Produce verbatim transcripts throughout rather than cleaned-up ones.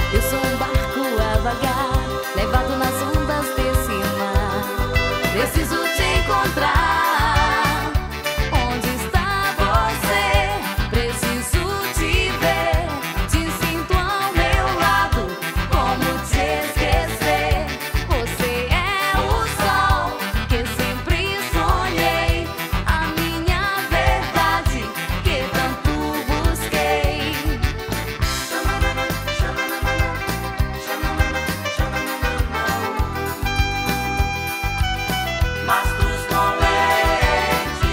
Eu sou um barco a vagar, levado nas ondas desse mar. Preciso te encontrar. Onde está você? Preciso te ver. Te sinto ao meu lado. Como te esquecer? Você é o sol que sempre sonhei, a minha verdade que tanto busquei. Mastros com leite.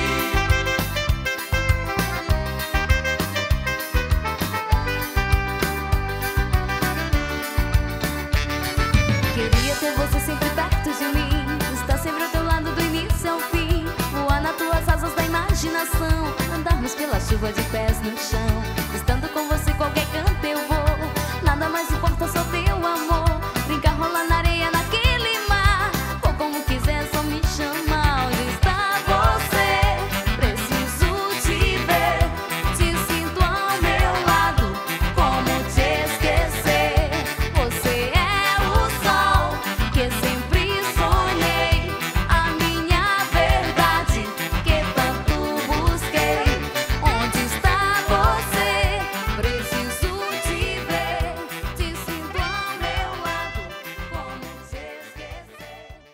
Queria ter você sempre perto de mim, estar sempre ao teu lado do início ao fim, voar nas tuas asas da imaginação, andarmos pela chuva de pés no chão. Estando com você qualquer canto eu vou, nada mais importa, só teu amor. Brincar, rolar na areia naquele mar, ou como quiser, só me chamar. Onde está você? Preciso te ver. Te sinto ao meu lado, como te esquecer? Você é o sol que sempre sonhei, a minha verdade que tanto busquei. Onde está você? Preciso te ver. Te sinto ao meu lado, como te esquecer?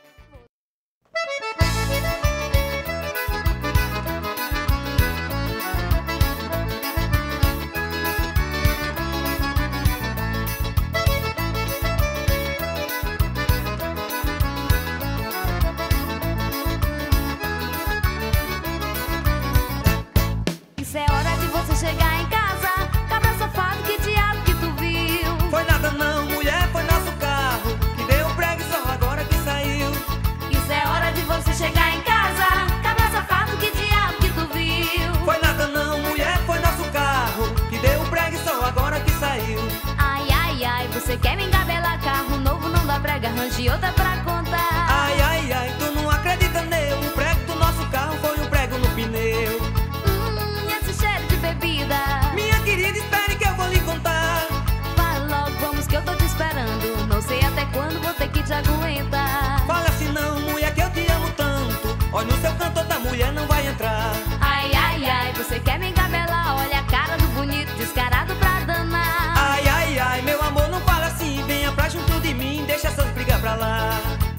Isso é hora de você chegar em casa, cabra safado, que diabo que tu viu? Foi nada não, mulher, foi nosso carro que deu prego e só agora que saiu. Isso é hora de você chegar em casa, cabra safado, que diabo que tu viu? Foi nada não, mulher, foi nosso carro que deu prego e só agora que saiu. Ai, ai, ai, você quer me engabelar? Carro novo não dá prega, arranje outra pra contar. Ai, ai, ai, tu não acredita neu. O prego do nosso carro foi um prego no pneu. Hum, esse cheiro de bebida. Minha querida, espere que eu vou lhe contar. Vai logo, vamos que eu tô te esperando. Não sei até quando vou ter que te aguentar. Fala assim não, mulher, que eu te amo tanto. Olha no seu canto, outra mulher não vai entrar. Ai, ai, ai, você quer me engabelar? Olha a cara do bonito, descarado pra danar. Ai, ai, ai, meu amor, não fala assim. Venha pra junto de mim, deixa essas brigas pra lá.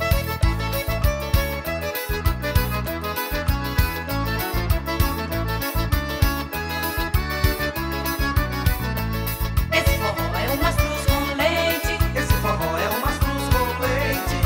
Esse forró é umas cruz com leite. Esse forró é umas cruz com leite.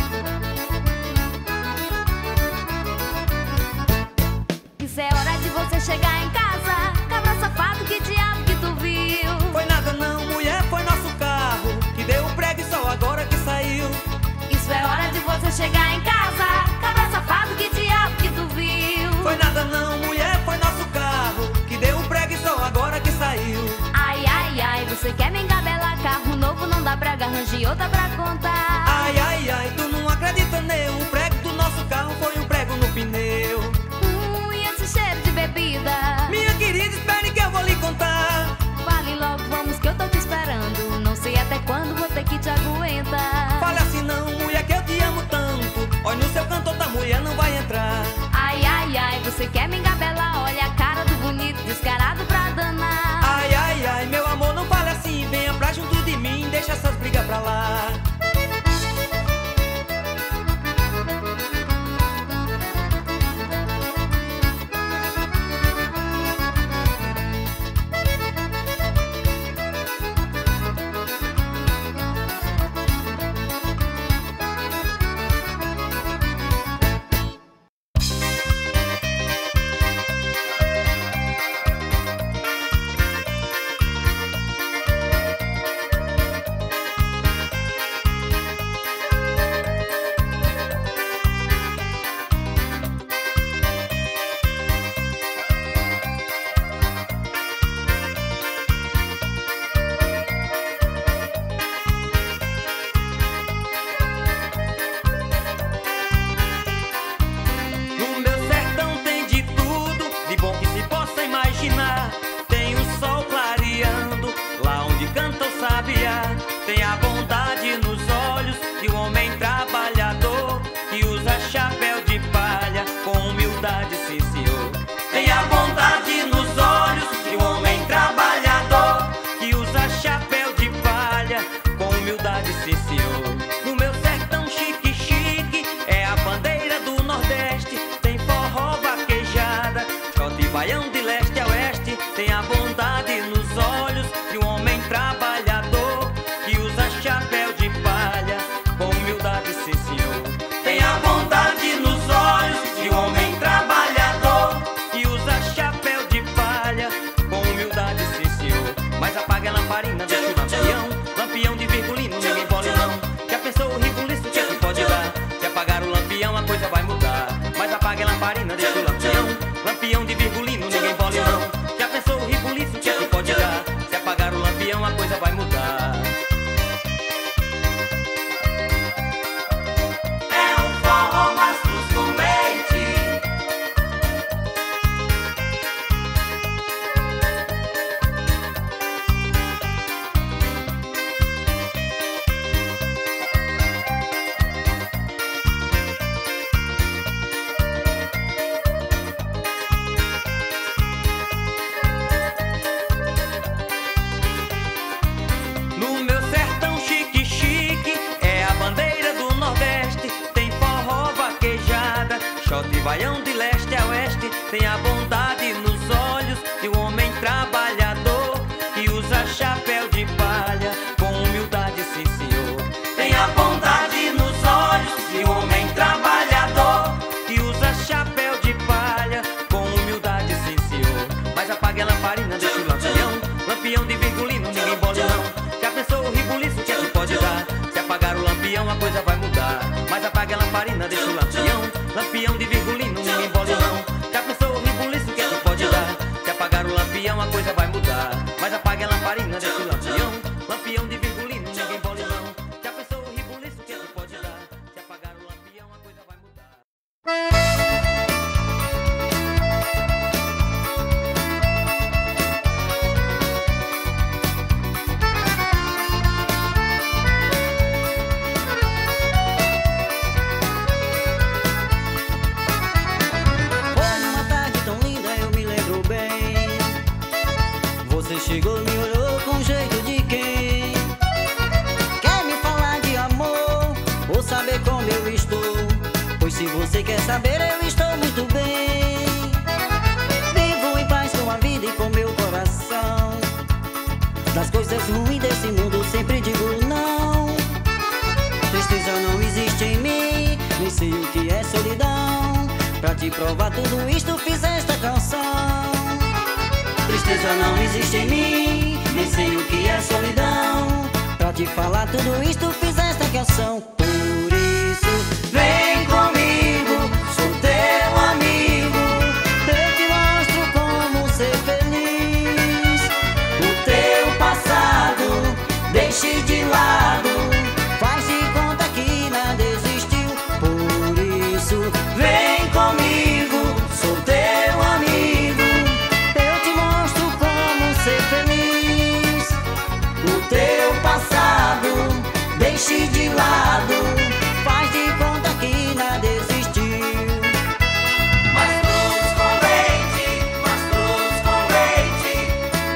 Isso é hora de você chegar em casa, cabra safado, que diabo que tu viu? Foi nada não, mulher, foi nosso carro que deu prego e só agora que saiu. Isso é hora de você chegar em casa, cabra safado, que diabo que tu viu? Foi nada não, mulher, foi nosso carro que deu prego e só agora que saiu. Ai, ai, ai, você quer me engabelar? Carro novo não dá prega, arranje outra pra contar. Ai, ai, ai, tu não acredita neu. O prego do nosso carro foi um prego no pneu. Hum, e esse cheiro de bebida. Minha querida, espere que eu vou lhe contar. Fale logo, vamos que eu tô te esperando. Não sei até quando vou ter que te aguentar. Fala assim não, mulher, que eu te amo tanto. Olha no seu canto, outra mulher não vai entrar. Ai, ai, ai, você quer me engabelar? Olha a cara do bonito, descarado pra danar. Ai, ai, ai, meu amor, não fala assim. Venha pra junto de mim, deixa essas brigas pra lá. sim senhor. No meu sertão chique, chique, é a bandeira do Nordeste. Tem forró, vaquejada, shot e baião de leste a oeste. Tem a bondade nos olhos de um homem trabalhador que usa chapéu de palha com humildade, sim senhor. Tem a bondade nos olhos de um homem trabalhador que usa chapéu de palha com humildade, sim senhor. Mas apaga a lamparina, deixa o lampião, lampião de virgulino, ninguém pode não. Já pensou o ribuliço, o que é que pode dar? Se apagar o lampião, a coisa vai mudar. Mas apaga a lamparina, deixa o lampião, lampião de virgulino, ninguém pode não. Já pensou o ribuliço, o que é que pode dar? Se apagar o lampião, a coisa vai mudar. É um forró mastros com leite. No meu sertão chique, chique, é a bandeira do Nordeste. Tem forró, vaquejada, shot e baião de leste a oeste. Tem a bondade nos olhos de um homem trabalhador que usa chapéu de palha com humildade, sim senhor. Tem a bondade nos olhos de um homem trabalhador que usa chapéu de palha com humildade, sim senhor. Mas apague a lamparina, deixa o lampião, lampião de virgulino, ninguém pode não. Já pensou o ribuliço, o que é que pode dar? Se apagar o lampião, a coisa vai mudar. Mas apague a lamparina, deixa o lampião, lampião de virgulino, ninguém pode não. Já pensou o ribuliço, o que é que pode dar? Se apagar o lampião, a coisa vai mudar. Mas apague a lamparina, deixa o lampião, lampião de virgulino, ninguém pode não. Já pensou o ribuliço, o que é que pode dar? Se apagar o lampião, a coisa vai mudar. Foi numa tarde tão linda, eu me lembro bem. Você chegou, me olhou com jeito de quem quer me falar de amor ou saber como eu estou. Pois se você quer saber, eu estou muito bem. Vivo em paz com a vida e com meu coração. Das coisas ruins desse mundo sempre digo não. Tristeza não existe em mim, nem sei o que é solidão. Pra te provar tudo isto fiz esta canção. Tristeza não existe em mim, nem sei o que é solidão. Pra te falar tudo isto fiz esta canção. Por isso vem comigo, sou teu amigo. Eu te mostro como ser feliz. O teu passado deixe de lado, faz de conta que nada existiu. Por isso vem comigo, sou teu amigo. Eu te mostro como ser feliz. O teu passado deixe de lado, faz de conta que nada existiu. Mastros com leite, mastros com leite.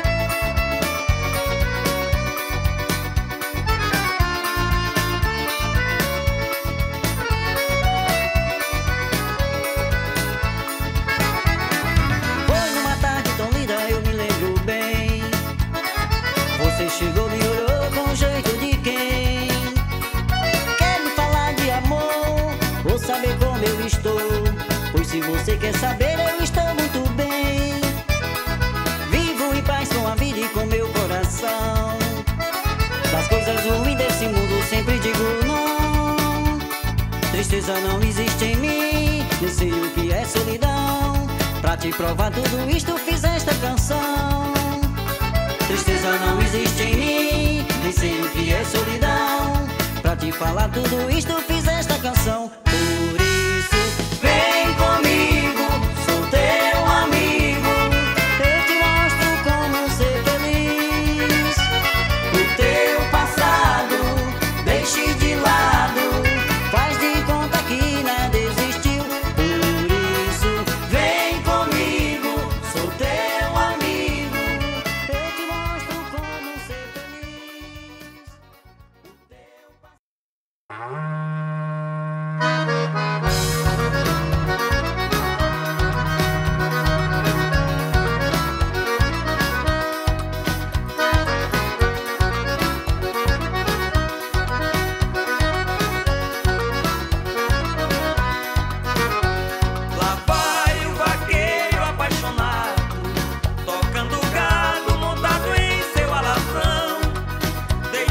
Foi numa tarde tão linda, eu me lembro bem. Você chegou, me olhou com jeito de quem quer me falar de amor ou saber como eu estou. Pois se você quer saber, eu estou muito bem. Vivo em paz com a vida e com meu coração. Das coisas ruins desse mundo sempre digo não. Tristeza não existe em mim, nem sei o que é solidão. Pra te provar tudo isto fiz esta canção. Tristeza não existe em mim, nem sei o que é solidão. Pra te falar tudo isto fiz esta canção. Por isso vem comigo, sou teu amigo. Eu te mostro como ser feliz. O teu passado deixe de lado, faz de conta que nada existiu. Por isso vem comigo, sou teu amigo. Eu te mostro como ser feliz. O teu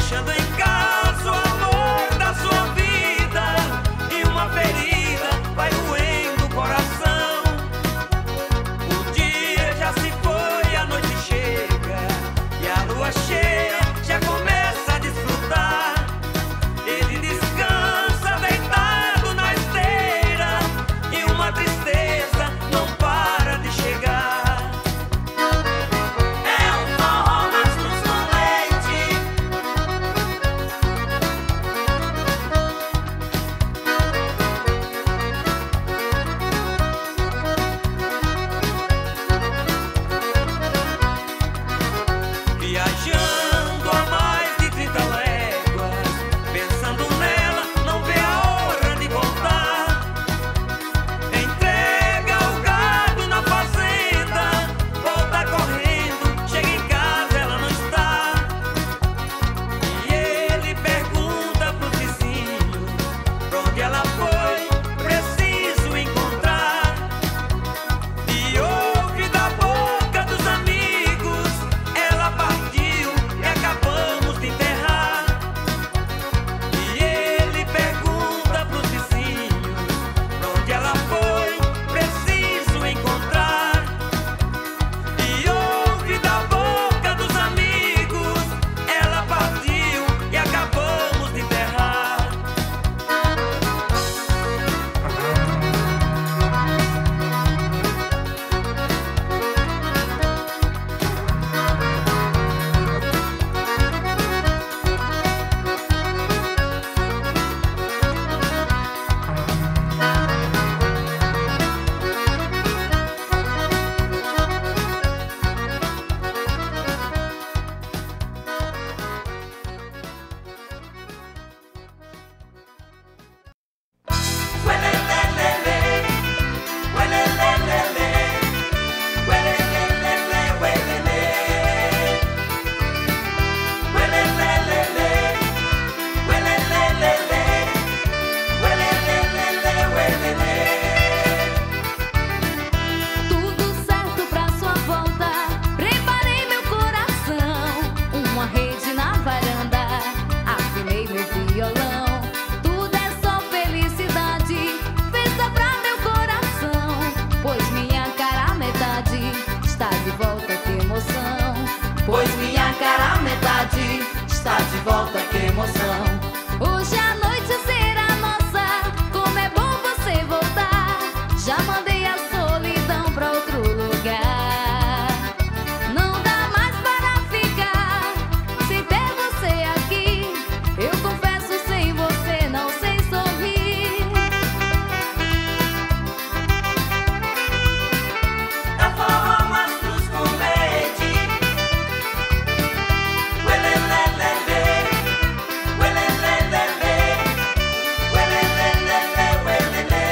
deixando em casa o amor da sua vida, e uma ferida vai doendo o coração. O dia já se foi, a noite chega e a lua cheia já começa a desfrutar. Ele descansa deitado na esteira e uma tristeza não para de chegar. É um forró mastruz com leite, viajando a mais de trinta léguas, pensando nela, não vê a hora de voltar. Entrega o gado na fazenda, volta correndo, chega em casa, ela não está. E ele pergunta pro vizinho pra onde ela foi, preciso encontrar. E ouve da boca dos amigos, ela partiu e acabamos de enterrar. E ele pergunta pros vizinhos pra onde ela foi, preciso encontrar. E ouve da boca dos amigos, ela partiu e acabamos de enterrar. Tudo certo pra sua volta, preparei meu coração, uma rede na varanda, afinei meu violão. Tudo é só felicidade, festa pra meu coração, pois minha cara metade está de volta, que emoção. Pois minha cara metade está de volta, que emoção. Hoje a noite será nossa, como é bom você voltar. Já mandei a solidão pra outro lugar. Não dá mais para ficar sem ter você aqui. Eu confesso, sem você não sei sorrir. É o forró mastruz com leite, uelelelele, uelelelele, uelelelele, uelele.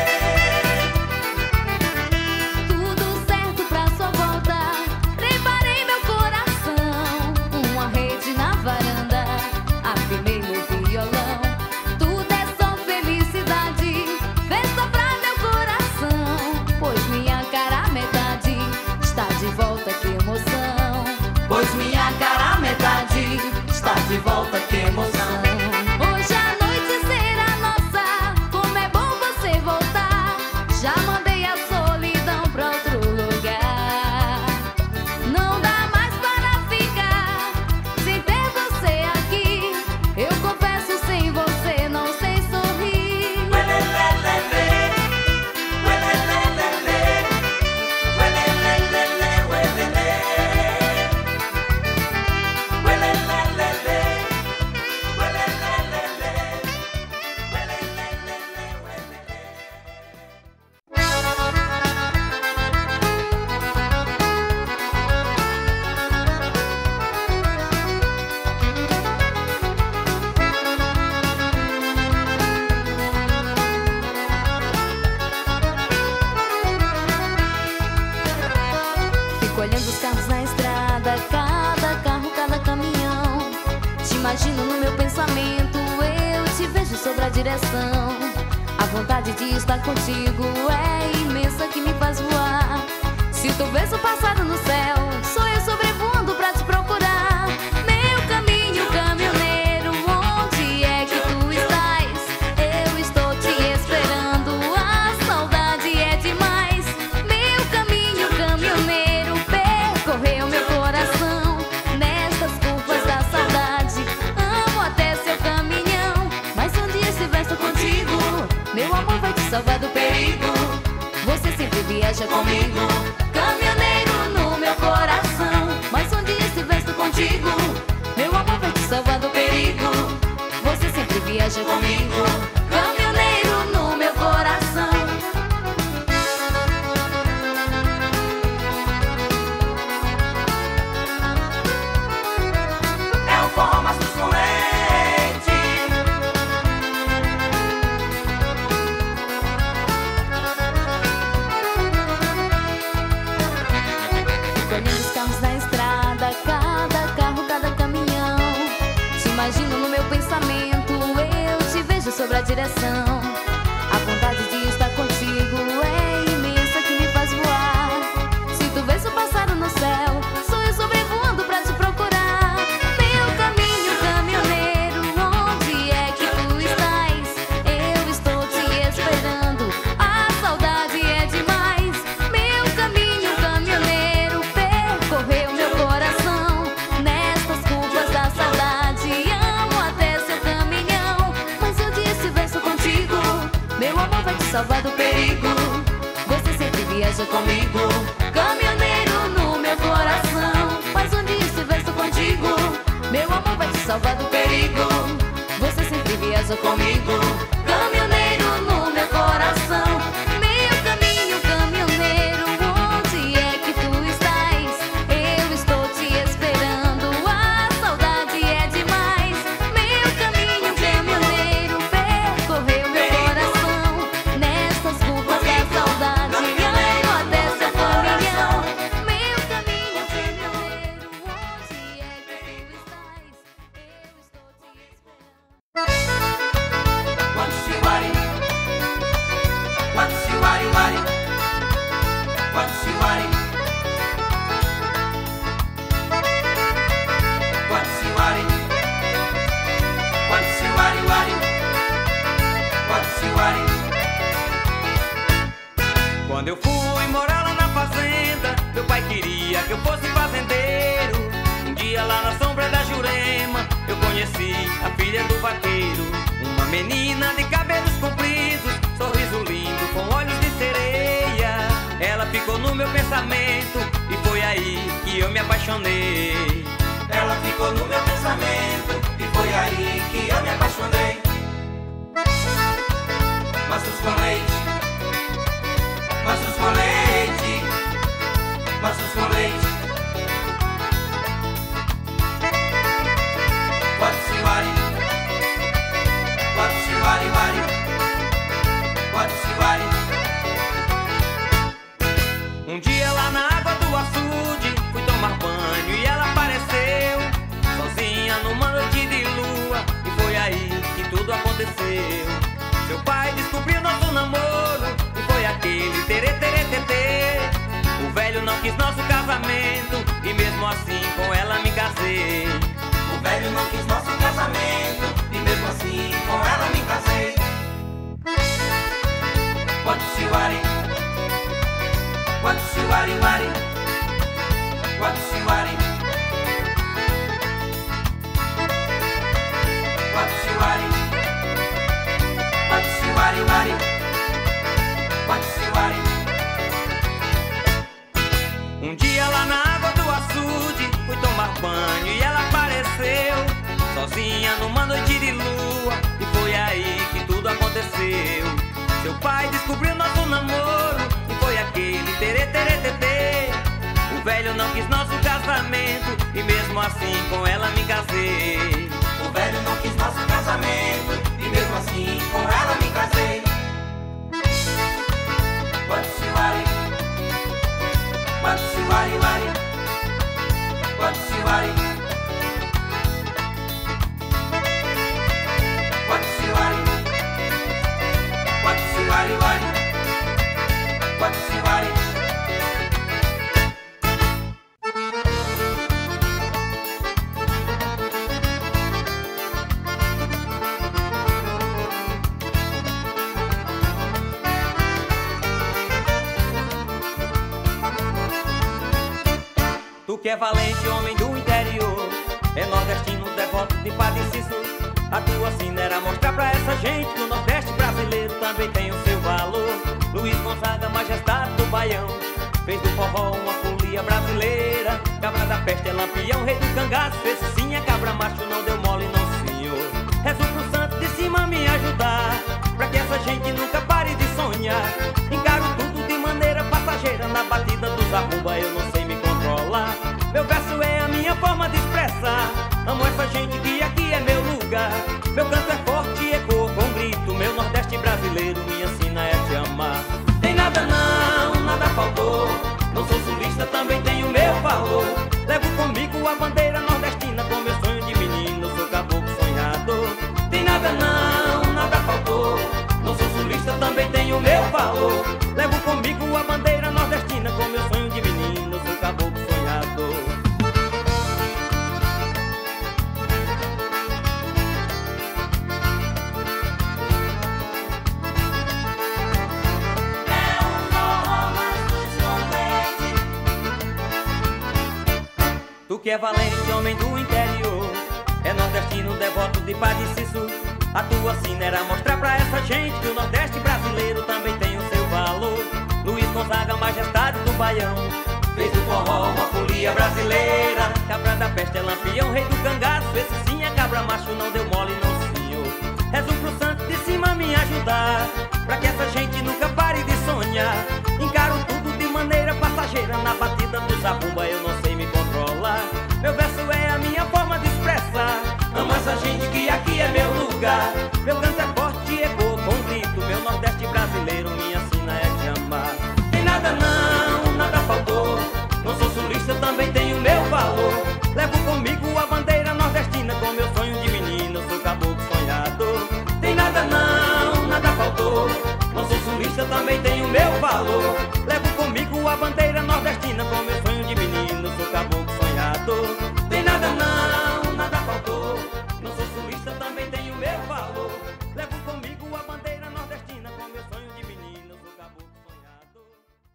Tudo certo pra sua volta, preparei meu coração, uma rede na varanda, afinei meu violão. Tudo é só felicidade, festa pra meu coração, pois minha cara metade está de volta, que emoção. Pois minha cara metade está de volta, que emoção. Hoje a noite será nossa, como é bom você voltar. Já mandei a solidão pra outro lugar. Não dá mais para ficar sem ter você aqui. Eu confesso, sem você não sei sorrir. Uelelelele, uelelelele, uelelelele, uelele. Uelelelele, imagino no meu pensamento, eu te vejo sobre a direção. A vontade de estar contigo é imensa, que me faz voar. Se tu vês o passado no céu, sou eu sobrevoando pra te procurar. Meu caminho caminhoneiro comigo. Caminhoneiro no meu coração, mas um dia estiver contigo, meu amor vai te salvar do perigo. Você sempre viaja comigo. Caminhoneiro no meu coração. É o forró Mastruz com leite. Olhando os carros na estrada, cada carro, cada caminhão. Te imagino no meu pensamento, eu te vejo sobre a direção. A vontade de estar contigo é imensa, que me faz voar. Se tu vês o pássaro no céu, sou eu sobrevoando pra te procurar. Meu caminho, caminhoneiro, onde é que tu estás? Eu estou te esperando, a saudade é demais. Meu caminho, caminhoneiro, percorreu meu coração. Nestas curvas da saudade, amo até seu caminhão. Mas eu disse, verso contigo, meu amor vai te salvar do perigo. Você sempre viaja comigo. Caminhoneiro no meu coração, mas um dia esse verso contigo, meu amor vai te salvar do perigo. Você sempre viaja comigo. Caminhoneiro no meu coração. Meu caminho, caminhoneiro, onde é que tu estás? Eu estou te esperando, a saudade é demais. Meu caminho, caminhoneiro, percorreu meu coração. Nestas curvas da saudade, amo até seu caminhão. Meu caminho, caminhoneiro, onde é que tu estás? Eu estou te esperando. Quando se wari, quando se wari wari, quando se wari, quando se wari, quando se wari wari, quando se wari. Quando eu fui morar lá na fazenda, meu pai queria que eu fosse fazendeiro. Um dia lá na sombra da Jurema, eu conheci a filha do vaqueiro. Uma menina de cabelos compridos, sorriso lindo com olhos de sereia. Ela ficou no meu pensamento e foi aí que eu me apaixonei. Ela ficou no meu pensamento e foi aí que eu me apaixonei. Mastruz com leite, mastruz com leite, mastruz com leite. Quando se wari, quando se wari wari, quando se wari. Um dia lá na água do açude, fui tomar banho e ela apareceu sozinha numa noite de lua, e foi aí que tudo aconteceu. Seu pai descobriu nosso namoro e foi aquele terê terê tetê. O velho não quis nosso casamento e mesmo assim com ela me casei. O velho não quis nosso casamento e mesmo assim com ela me casei. Quando se wari, quando se wari wari, quando se wari, quando se wari, quando se wari wari, quando se wari. Um dia lá na água do açude, fui tomar banho e ela apareceu sozinha numa noite de lua, e foi aí que tudo aconteceu. Seu pai descobriu nosso namoro e foi aquele terê terê tetê. O velho não quis nosso casamento e mesmo assim com ela me casei. O velho não quis nosso casamento e mesmo assim com ela me casei. Quando se wari, quando se wari wari, quando se wari, quando se wari, quando se wari wari, quando se wari. Tu que é valente, homem do interior, é nordestino, devoto de Padre Cícero. A tua sina era mostrar pra essa gente que o Nordeste brasileiro também tem o seu valor. Luiz Gonzaga, majestade do Baião, Cabra da peste é lampião, rei do cangaço. Esse sim é cabra macho, não deu mole não, senhor. Rezo pro santo de cima me ajudar, pra que essa gente nunca pare de sonhar. Encaro tudo de maneira passageira, na batida dos arromba eu não sei me controlar. Meu verso é a minha forma de expressar, amo essa gente que aqui é meu lugar. Meu canto é forte e ecoa com grito, meu Nordeste brasileiro me ensina é te amar. Tem nada não, nada faltou, não sou sulista, também tenho meu valor. Levo comigo a bandeira nordestina, com meu sonho de menino, sou caboclo sonhador. Tem nada não, nada faltou, não sou sulista, também tenho meu valor. Levo comigo a bandeira nordestina, com meu sonho de menino, sou caboclo sonhador. Tu que é valente, homem do interior, é nordestino, devoto de Padre Cício. A tua sina era mostrar pra essa gente que o Nordeste brasileiro também tem o seu valor. Luiz Gonzaga, majestade do Baião, fez do forró uma folia brasileira. Cabra da peste é lampião, rei do cangaço. Esse sim é cabra macho, não deu mole não, senhor. Rezo pro santo de cima me ajudar, pra que essa gente nunca pare de sonhar. Encaro tudo de maneira passageira, na batida dos arromba eu não sei me controlar. Meu verso é a minha forma de expressar, amo essa gente que aqui é meu lugar. Meu canto é forte e ecoa com grito, meu Nordeste brasileiro me ensina é te amar. Tem nada não, nada faltou, não sou sulista, também tenho meu valor. Levo comigo a bandeira nordestina, com meu sonho de menino, sou caboclo sonhador. Tem nada não, nada faltou, não sou sulista, também tenho meu valor. Levo comigo a bandeira nordestina, com meu sonho de menino, sou caboclo sonhador. Tem nada não, nada faltou, não sou sulista, também tenho meu valor. Levo comigo a bandeira nordestina, com meu sonho de menino, sou caboclo sonhador.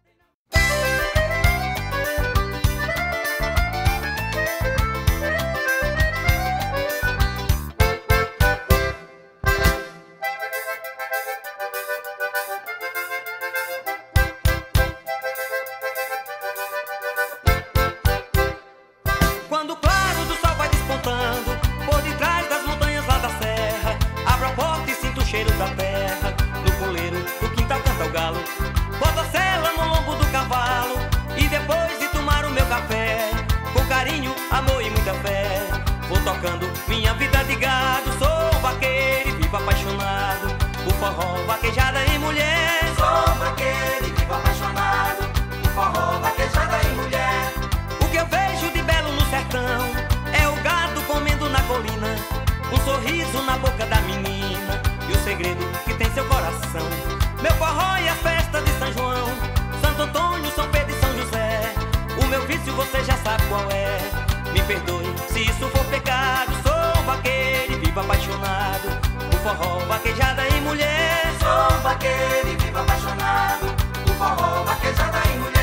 Quando o claro do sol vai despontando por detrás das montanhas lá da serra, abro a porta e sinto o cheiro da terra. No puleiro do quintal canta o galo, boto a sela no lombo do cavalo, e depois de tomar o meu café, com carinho, amor e muita fé, vou tocando minha vida de gado. Sou vaqueiro e vivo apaixonado por forró, vaquejada e mulher. Sou vaqueiro e vivo apaixonado por forró, vaquejada e mulher. O que eu vejo de belo no sertão é o gado comendo na colina, um sorriso na boca da menina e o segredo que tem seu coração. Meu forró e a festa de São João, Santo Antônio, São Pedro e São José. O meu vício você já sabe qual é, me perdoe se isso for pecado. Sou vaqueiro e vivo apaixonado por forró, vaquejada e mulher. Sou vaqueiro e vivo apaixonado por forró, vaquejada e mulher.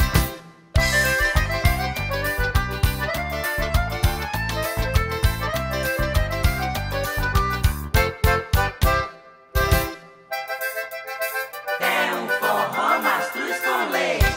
É um forró mastruz com leite.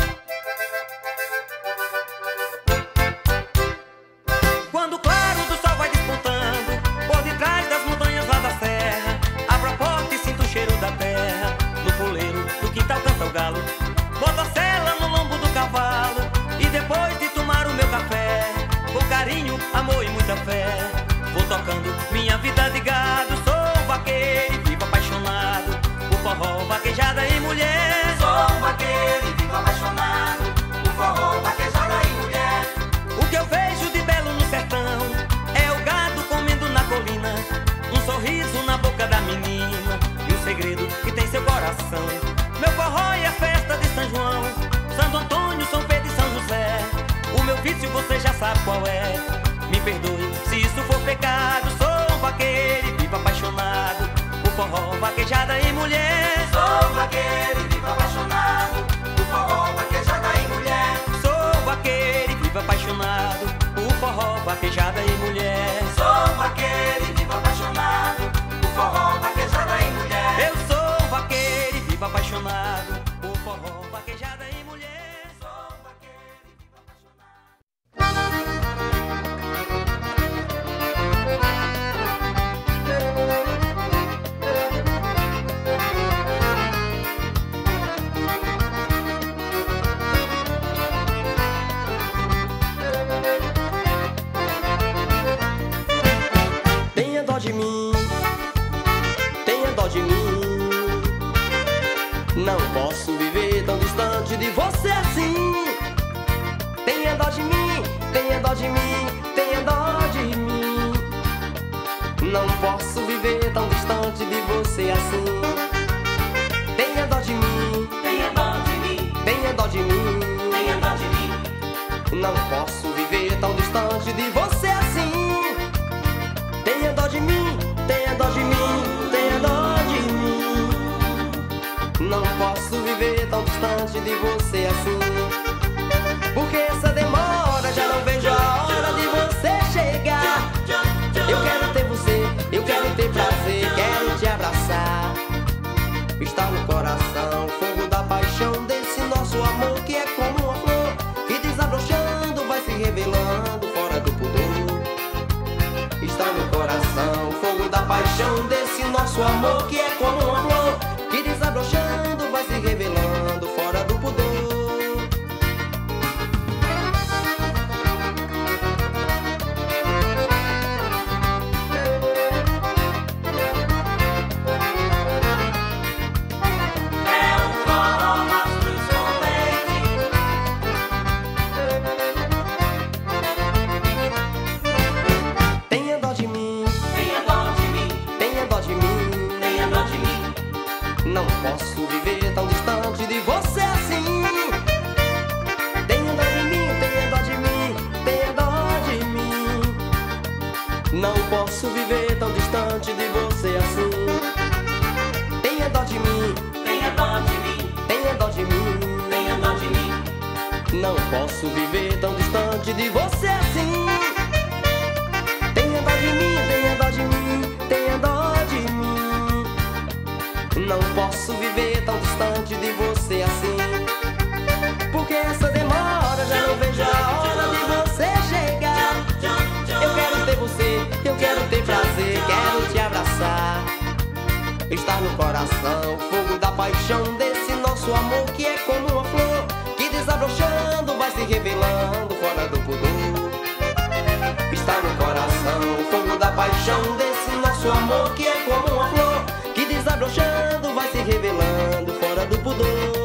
Quando o claro do sol vai despontando por detrás das montanhas lá da serra, abro a porta e sinto o cheiro da terra. No puleiro do quintal canta o galo, boto a sela no lombo do cavalo, e depois de tomar o meu café, com carinho, amor e muita fé, vou tocando minha vida de gado. Sou vaqueiro e vivo apaixonado por forró, vaquejada e mulher. Sou vaqueiro e vivo apaixonado por forró, vaquejada e mulher. O que eu vejo de belo no sertão é o gado comendo na colina, um sorriso na boca da menina e o segredo que tem seu coração. Meu forró e a festa de São João, Santo Antônio, São Pedro e São José. O meu vício você já sabe qual é, me perdoe se isso for pecado. Sou vaqueiro e vivo apaixonado por forró, vaquejada e mulher. Sou vaqueiro e vivo apaixonado por forró, vaquejada e mulher. Sou vaqueiro e vivo apaixonado por forró, vaquejada e mulher. Sou vaqueiro e vivo apaixonado por forró, vaquejada e mulher. Eu sou vaqueiro e vivo apaixonado por forró, vaquejada e mulher. mim, tenha dó de mim. Não posso viver tão distante de você assim. Tenha dó de mim, tenha dó de mim, tenha dó de mim. Não posso viver tão distante de você assim. Tenha dó de mim, Tenha dó de mim, tenha dó de mim. tenha dó de mim. Não posso viver tão distante de você assim. Tenha dó de mim, tenha dó de mim, tenha dó de mim. Não posso viver tão distante de você assim. Porque essa demora, já não vejo a hora de você chegar. Eu quero ter você, eu quero ter prazer, quero te abraçar. Está no coração o fogo da paixão desse nosso amor que é como uma flor que desabrochando vai se revelando fora do pudor. Está no coração o fogo da paixão desse nosso amor que é como uma flor que desabrochando vai se revelando fora do pudor. Tenha dó de mim, Tenha dó de mim, tenha dó de mim. tenha dó de mim. Não posso viver tão distante de você assim. Tenha dó de mim, tenha dó de mim, tenha dó de mim. Não posso viver tão distante de você assim. Tenha dó de mim, Tenha dó de mim, tenha dó de mim. tenha dó de mim. Não posso viver tão distante de você assim. Tenha dó de mim, tenha dó de mim, tenha dó de mim. Não posso viver tão distante de você assim. Porque essa demora, já não vejo a hora de você chegar. Eu quero ter você, eu quero ter prazer, quero te abraçar. Está no coração o fogo da paixão desse nosso amor que é como uma flor que desabrochando vai se revelando fora do pudor. Está no coração o fogo da paixão desse nosso amor que é como uma flor que desabrochando vai se revelando fora do pudor.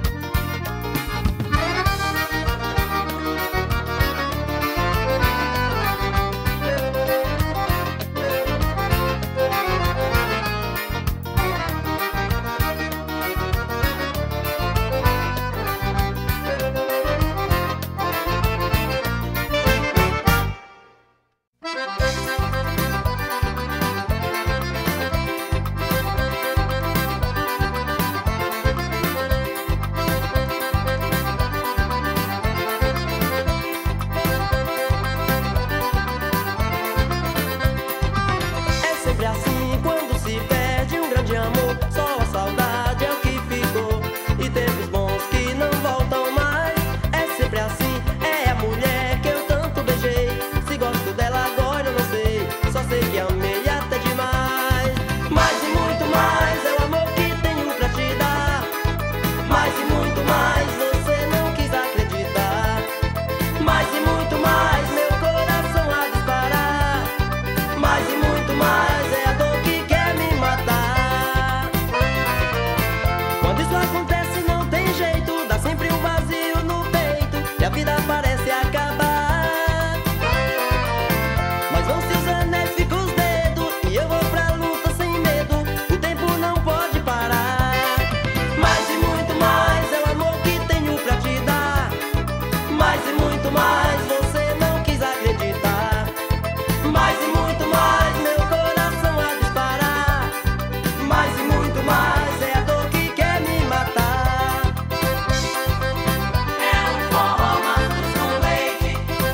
É sempre assim quando se perde um grande amor. Só a saudade é o que ficou e tempos bons que não voltam mais. É sempre assim, é a mulher que eu tanto beijei. Se gosto dela agora eu não sei, só sei que amei até demais. Mais e muito mais é o amor que tenho pra te dar. Mais e muito mais você não quis acreditar. Mais e muito mais meu coração a disparar. Mais e muito mais é a dor que quer me matar. Quando isso acontece não tem jeito, dá sempre um vazio no peito e a vida parece acabar. Mas vão se os anéis, ficam os dedos e eu vou pra luta sem medo. O tempo não pode parar. Mais e muito mais é o amor que tenho pra te dar. Mais e muito mais você não quis acreditar. Mais e muito mais meu coração a disparar. Mais e muito mais é a dor que quer me matar. É um forró matos com leite.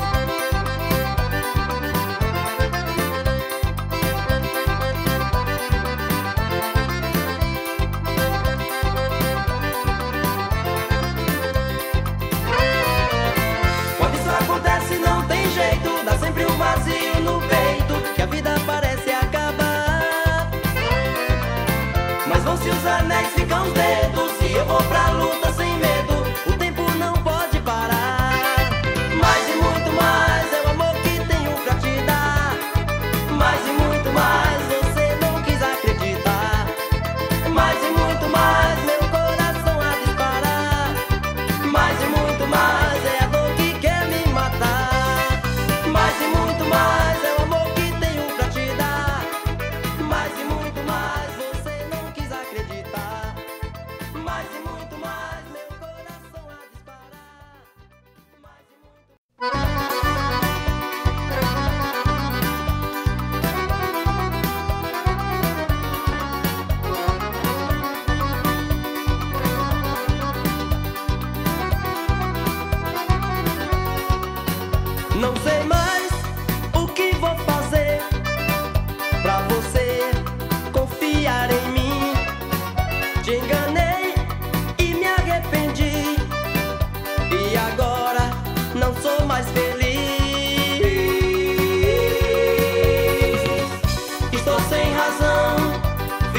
Quando isso acontece não tem jeito, dá sempre um vazio no peito que a vida parece acabar. Mas vão se os anéis, ficam os dedos e eu vou pra luta sem medo. O tempo não pode parar. Mais e muito mais é o amor que tenho pra te dar. Mais e muito mais você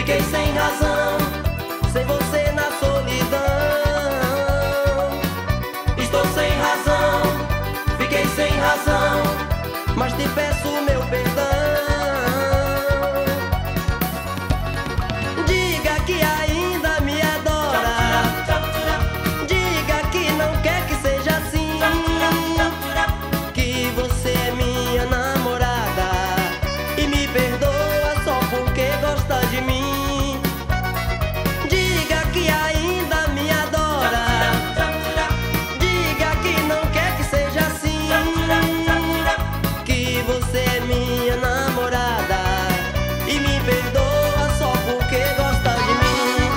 fiquei sem razão, sem você na solidão. Estou sem razão, fiquei sem razão, mas te peço meu perdão. Diga que ainda me adora, diga que não quer que seja assim, que você é minha namorada e me perdoa só porque gosta de mim. Diga que ainda me adora, diga que não quer que seja assim, que você é minha namorada e me perdoa só porque gosta de mim.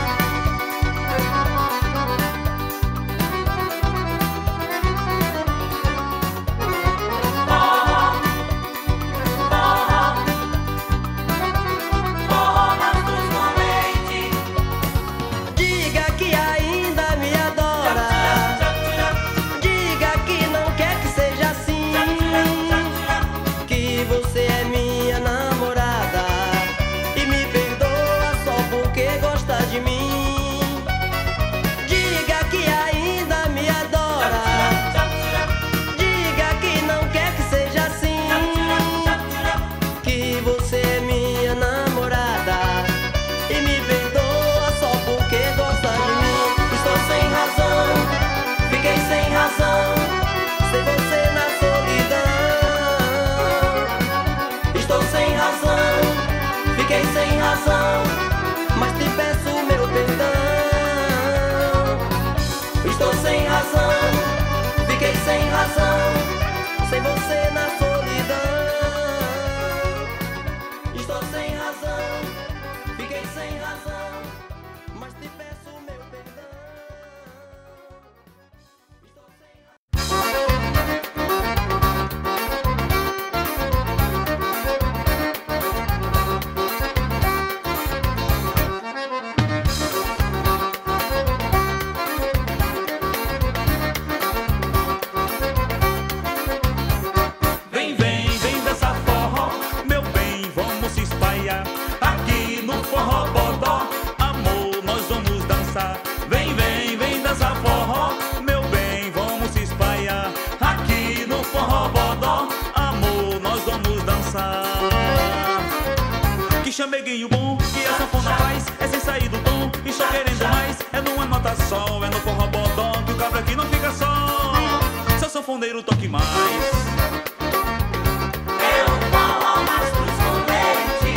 Forró, forró, forró Bastos com leite. Diga que ainda me adora, diga que não quer que seja assim, que você é minha namorada e me perdoa só porque gosta de mim. Diga que ainda me adora, diga que não quer que seja assim, que você é minha namorada e me perdoa só porque gosta de mim. Estou sem razão, fiquei sem razão, sem você na solidão. Estou sem razão, fiquei sem razão, mas te peço meu perdão. Estou sem razão, fiquei sem razão, sem você na solidão. Estou sem razão, fiquei sem razão, mas te peço meu perdão. Estou sem Vem, vem, vem dançar forró, meu bem, vamos se espalhar. Aqui no forró bodó, amor, nós vamos dançar. Vem, vem, vem dançar forró, meu bem, vamos se espalhar. Aqui no forró bodó, amor, nós vamos dançar. Que chameguinho bom, que a sanfona faz, é sem sair do tom, e só querendo mais, é numa nota só, é no forró bodó, que o cabra aqui não fica só. Seu sanfoneiro toque mais. É o forró Bastos com leite.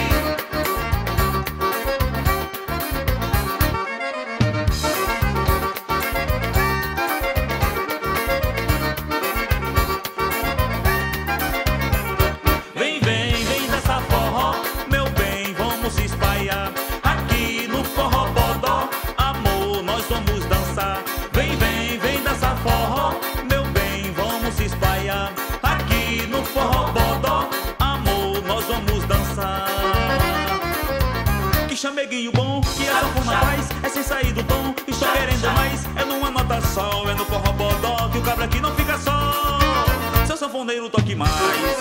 Vem, vem, vem dançar forró, meu bem, vamos se espalhar. Aqui no forró bodó, amor, nós vamos dançar. Vem, vem, vem dançar forró, meu bem, vamos se espalhar. Aqui no forró bodó, amor, nós vamos dançar. Que chameguinho bom, que a sanfona faz, é sem sair do tom, e só querendo mais, é numa nota só, é no forró bodó, que o cabra aqui não fica só. Seu sanfoneiro toque mais.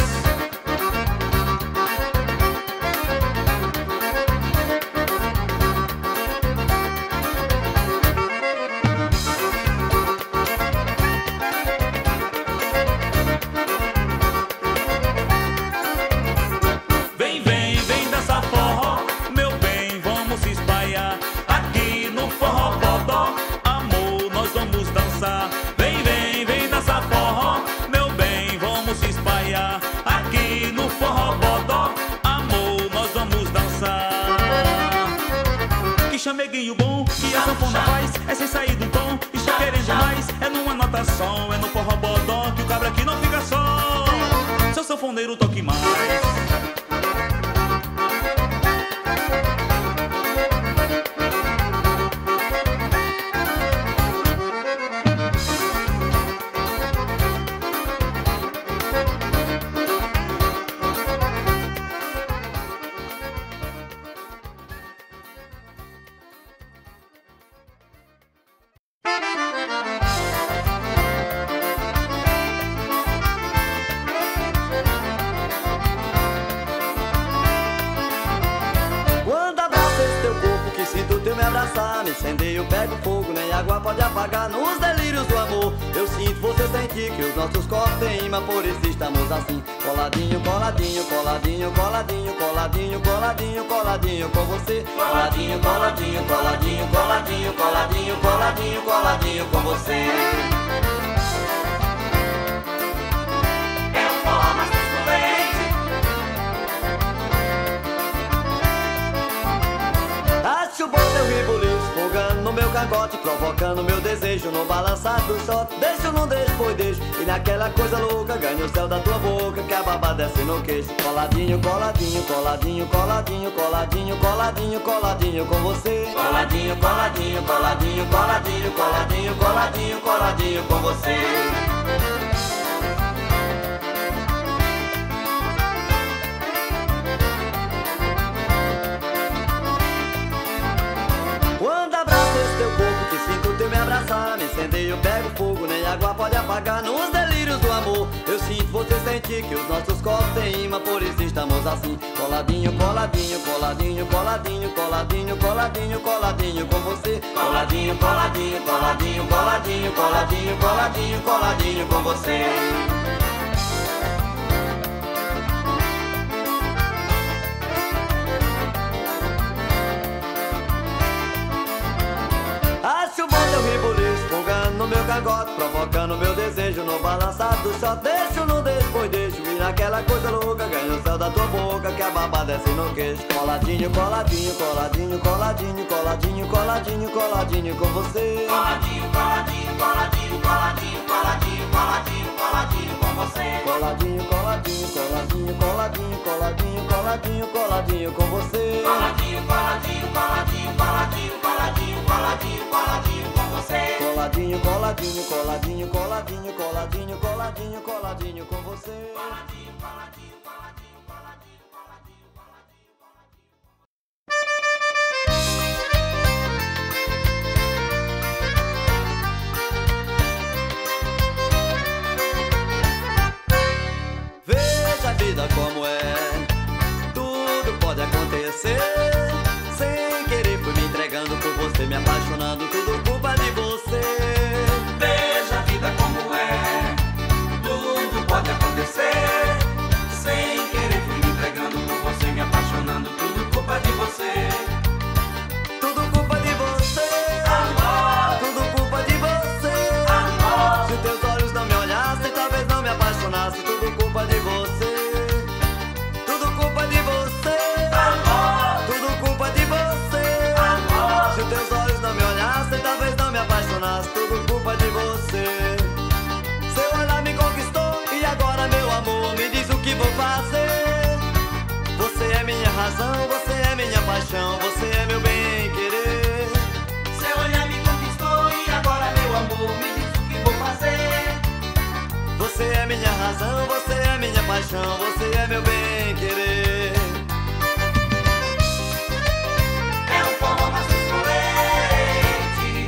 Vem, vem, vem dançar forró, meu bem, vamos se espalhar. Aqui no forró bodó, amor, nós vamos dançar. Vem, vem, vem dançar forró, meu bem, vamos se espalhar. Aqui no forró bodó, amor, nós vamos dançar. Que chameguinho bom, que a sanfona faz, é sem sair do tom, e só querendo mais, é numa nota só, é no forró bodó, que o cabra aqui não fica só. Seu sanfoneiro toque mais. teu me abraçar, me incendeio, pego fogo, nem água pode apagar nos delírios do amor. Eu sinto você sentir que os nossos corpos têm imã, por isso estamos assim, coladinho, coladinho, coladinho, coladinho, coladinho, coladinho, coladinho com você. Coladinho, coladinho, coladinho, coladinho, coladinho, coladinho, coladinho com você. Acho bom teu ribuliço, fogando no meu cangote, provocando meu desejo no balançar do shot. Deixo, não deixo, pois deixo, e naquela coisa louca ganho o céu da tua boca, que a baba desce no queixo. Coladinho, coladinho, coladinho, coladinho, coladinho, coladinho, coladinho com você. Coladinho, coladinho, coladinho, coladinho, coladinho, coladinho, coladinho com você. Me incendeio, pego fogo, nem água pode apagar nos delírios do amor. Eu sinto você sentir que os nossos corpos têm imã, por isso estamos assim, coladinho, coladinho, coladinho, coladinho, coladinho, coladinho, coladinho com você. Coladinho, coladinho, coladinho, coladinho, coladinho, coladinho, coladinho com você. Acho bom teu ribuliço, fogando no meu cangote, provocando meu desejo no balançar do shot. Deixo, não deixo, pois deixo, e naquela coisa louca ganho o céu da tua boca, que a baba desce no queixo. Coladinho, coladinho, coladinho, coladinho, coladinho, coladinho, coladinho com você. Coladinho, coladinho, coladinho, coladinho, coladinho, coladinho, coladinho com você. Coladinho, coladinho, coladinho, coladinho, coladinho, coladinho, coladinho com você. Coladinho, coladinho, coladinho, coladinho, coladinho, coladinho, coladinho com você. Coladinho, coladinho, coladinho, coladinho, coladinho, coladinho, coladinho com você. Coladinho, coladinho, coladinho, coladinho, coladinho, coladinho. Veja a vida como é, tudo pode acontecer. Sem querer fui me entregando por você, me apaixonando, tudo culpa de você. Veja a vida como é, tudo pode acontecer. Sem querer fui me entregando por você, me apaixonando, tudo culpa de você. Tudo culpa de você, Amor, tudo culpa de você. amor, Se teus olhos não me olhassem, talvez não me apaixonasse, tudo culpa de você. Tudo culpa de você, amor, tudo culpa de você. amor. Se teus olhos não me olhassem, talvez não me apaixonasse, tudo culpa de você. Seu olhar me conquistou e agora, meu amor, me diz o que vou fazer. Você é minha razão, você é minha paixão, você é meu bem-querer. Seu olhar me conquistou e agora, meu amor, me diz o que vou fazer. Você é minha razão, você é minha paixão, você é meu bem-querer. É um forró maciço com leite.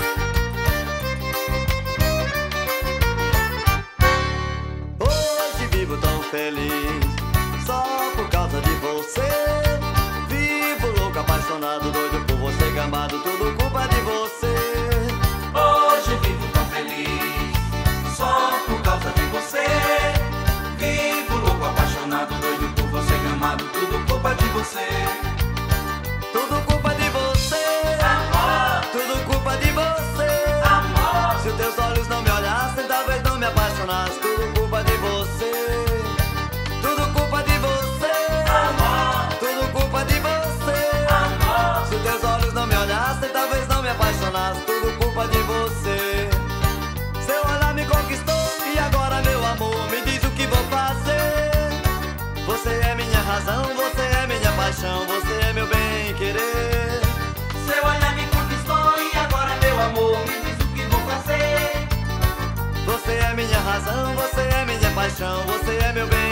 Hoje vivo tão feliz, só por causa de você. Vivo louco, apaixonado, doido por você, gamado, tudo culpa de você. Hoje vivo tão feliz, só por causa de você. Vivo louco, apaixonado, doido por você, gamado, tudo culpa de você. Tudo culpa de você, Amor, tudo culpa de você. amor, Se teus olhos não me olhassem, talvez não me apaixonasse, tudo culpa de você. Tudo culpa de você, amor, tudo culpa de você. amor. Se teus olhos não me olhassem, talvez não me apaixonasse, tudo culpa de você. Seu olhar me conquistou e agora, meu amor, me diz o que vou fazer. Você é minha razão, você é minha paixão, você é meu bem-querer. Seu olhar me conquistou e agora, meu amor, me diz o que vou fazer. Você é minha razão, você é minha paixão, você é meu bem-querer.